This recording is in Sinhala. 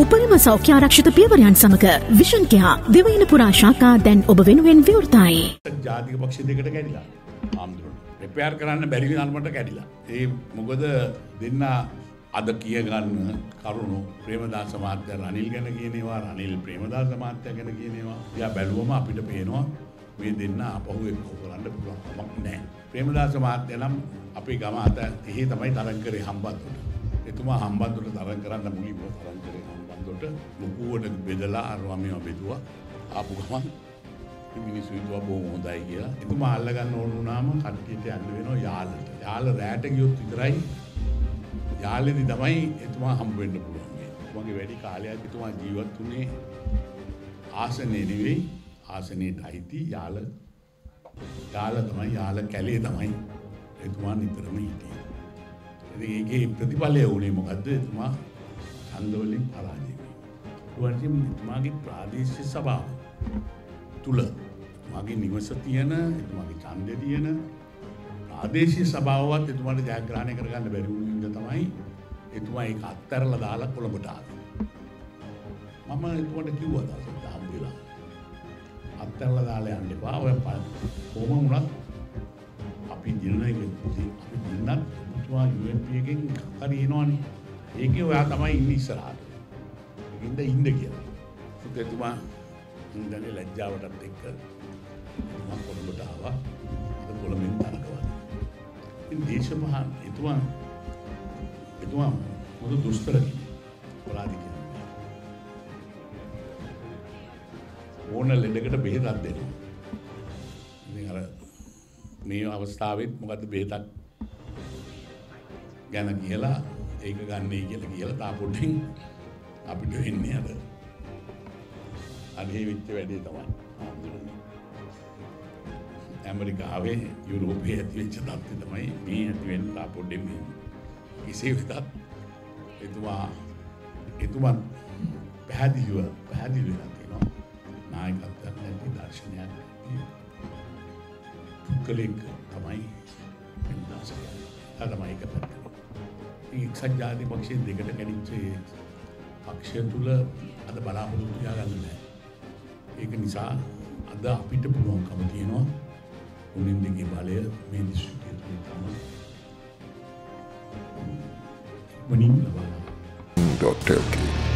උපරිම සෞඛ්‍ය ආරක්ෂිත පියවරයන් සමග විෂන් කෙයා දෙවයින පුරා ශාඛා දැන් ඔබ වෙනුවෙන් විවෘතයි. ජාතික පක්ෂ දෙකට කැඩිලා. ආම්දුරට. රිපෙයාර් කරන්න බැරි විනාල්මට කැඩිලා. ඒ මොකද දෙන්න අද කිය ගන්න කරුණු ප්‍රේමදාස මහත්තයා රනිල් ගැන කියනවා, රනිල් ප්‍රේමදාස මහත්තයා ගැන කියනවා. යා බැලුවම අපිට පේනවා මේ දෙන්න අපහු එක්ක කරන්න පුළුවන් කමක් නැහැ. ප්‍රේමදාස මහත්තයා නම් අපේ ගම අත එහි තමයි තරංග කරේ හම්බන්තොට. එතුමා හම්බන්තොට තරංග කරන්න මුලින්ම තරංග කරේ හම්බන්තොට ලොකුවට බෙදලා අරවමිව බෙදුවා. ආපු ගමන් මිනිස්සු හිතුවා බොහොම හොඳයි කියලා. එතුමා අල්ල ගන්න ඕන වුණාම කට්ටියට යන්න වෙනවා යාලට. යාල රැට ගියොත් විතරයි යාලෙදි තමයි එතුමා හම්බ වෙන්න පුළුවන්. එතුමාගේ වැඩි කාලයක් එතුමා ජීවත් වුණේ ආසනේ නෙවෙයි ආසනේට අයිති යාල තමයි යාල කැලේ තමයි එතුමා නිතරම හිටියේ. ඉතින් ඒකේ ප්‍රතිඵලය වුණේ මොකද්ද? එතුමා ඡන්දවලින් පරාජය වුණා. එතුමාගේ ප්‍රාදේශීය සභාව තුල එතුමාගේ නිවස තියෙන එතුමාගේ ඡන්දේ තියෙන ප්‍රාදේශීය සභාවවත් එතුමාට ජයග්‍රහණය කරගන්න බැරි වුණු හින්දා තමයි එතුමා ඒක අත්හැරලා දාලා කොළඹට ආවේ. මම එතුමාට කිව්වා තාසෙත් හම්බෙලා අත්හැරලා දාලා යන්න එපා. ඔය කොහොම වුණත් අපි දිනන එක අපි දිනනත් එතුමා UNP එකෙන් හරි එනවනේ. ඒකේ ඔයා තමයි ඉන්නේ ඉස්සරහට. ඒකින්ද ඉන්න කියලා. ඒත් එතුමා ඉඳන්නේ ලැජ්ජාවටත් එක්ක මම කොළඹට ආවා. ඒක කොළඹෙන් තරකවා. ඉතින් දේශපාලන එතුමා මොකද දුෂ්කර පොරාදි කියන්නේ. ඕන ලෙඩකට බෙහෙතක් දෙනවා. ඉතින් අර මේ අවස්ථාවෙත් මොකද්ද බෙහෙතක් ගැන කියලා ඒක ගන්නයි කියලා තාපොඩ්ඩෙන් අපිට වෙන්නේ අර අනේ විච්ච වැඩේ තමයි. ඇමරිකාවේ යුරෝපයේ ඇති වෙච්ච තත්ත්වය තමයි මේ ඇති වෙන්න තාපොඩ්ඩෙන් මේ. කෙසේ වෙතත් එතුමා පැහැදිලිව තියෙනවා. නායකත්වයක් නැති දර්ශනයක් පුද්ගලික තමයි වෙනදාස කියන්නේ. ඒ තමයි ඒක පැත්ත. එක්සත් ජාතික පක්ෂයේ දෙකට කැඩිච්ච පක්ෂය තුල අද බලාපොරොත්තු තියාගන්න බෑ. ඒක නිසා අද අපිට පුළුවන්කම තියෙනවා උන්ින් දෙකේ බලය මේ දිස්ත්‍රික්කයේ තුල තමයි Breaking.lk